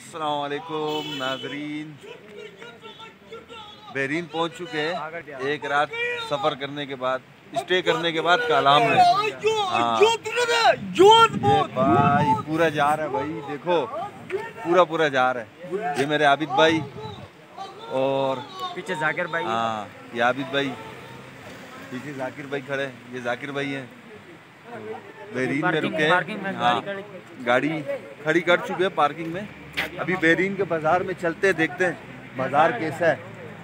अस्सलाम वालेकुम नाजरीन, बहरीन पहुंच चुके हैं। एक रात सफ़र करने के बाद, स्टे करने के बाद कालाम में। हाँ भाई पूरा जा रहा है भाई, देखो पूरा जा रहा है। ये मेरे आबिद भाई और पीछे जाकिर भाई। हाँ ये आबिद भाई, पीछे जाकिर भाई खड़े हैं। ये जाकिर भाई हैं। बहरीन में रुके हैं। हाँ गाड़ी खड़ी कर चुके हैं पार्किंग में। अभी बहरीन के बाजार में चलते हैं, देखते हैं बाजार कैसा है।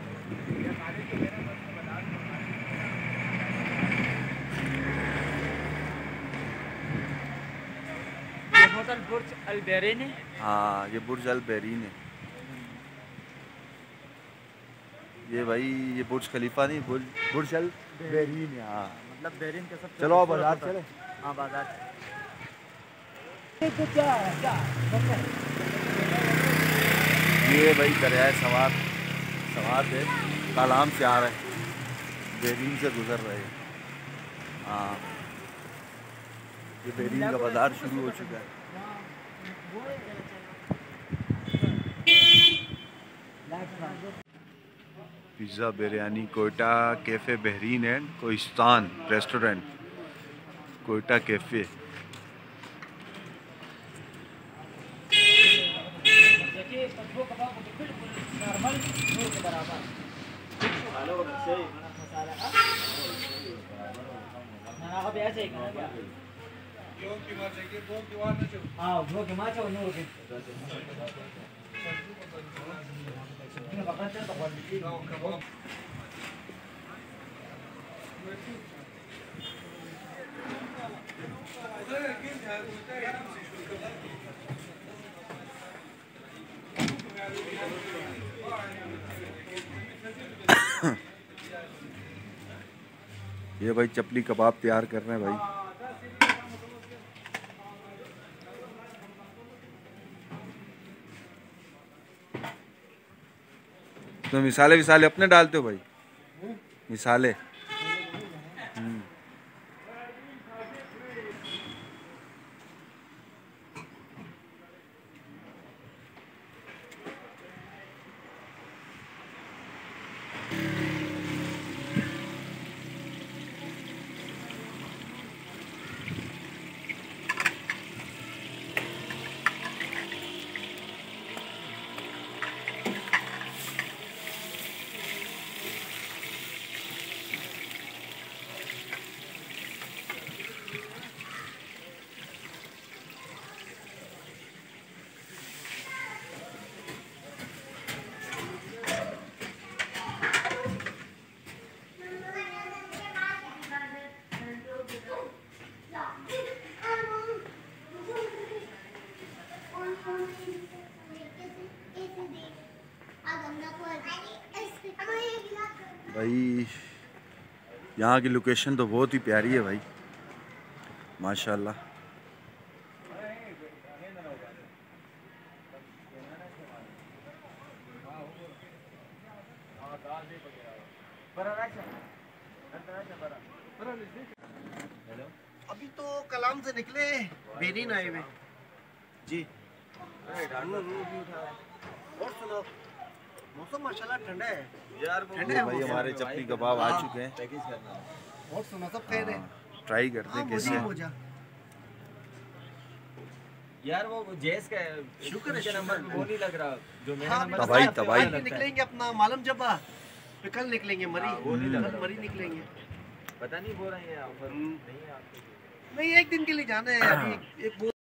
ये होटल बुर्ज अल बहरीन है। हाँ ये बुर्ज अल बहरीन है। ये भाई ये बुर्ज खलीफा नहीं, बुर्ज अल बहरीन है। हाँ मतलब बहरीन के सब। चलो बाजार चले। हाँ बाजार। ये भाई दरियाए सवार है, कालाम से आ रहे हैं, बहरीन से गुजर रहे हैं। हाँ ये बहरीन का बाजार शुरू हो चुका है। Pizza biryani Quetta café Bahrain and Kohistan restaurant, Quetta café. ये भाई चपली कबाब तैयार कर रहे हैं भाई। तो मिसाले विसाले अपने डालते हो भाई? मिसाले भाई, यहाँ की लोकेशन तो बहुत ही प्यारी है भाई, माशाल्लाह। अभी तो कलाम से निकले, बहरीन आए हुए जी। और सुनो, मौसम माशाल्लाह ठंडा है यार। ठंडा है भाई, हमारे चपली कबाब आ चुके हैं। और सुनो, सब खैर है। ट्राई करते हैं कैसे है। यार वो जेस का शुक्र है, नंबर वो नहीं लग रहा जो मेरा नंबर। तबाही निकलेंगे अपना मालूम जब कल निकलेंगे मरी। कल मरी निकलेंगे। पता नहीं हो रहा है नहीं, नहीं एक दिन के लिए जाना है अभी। एक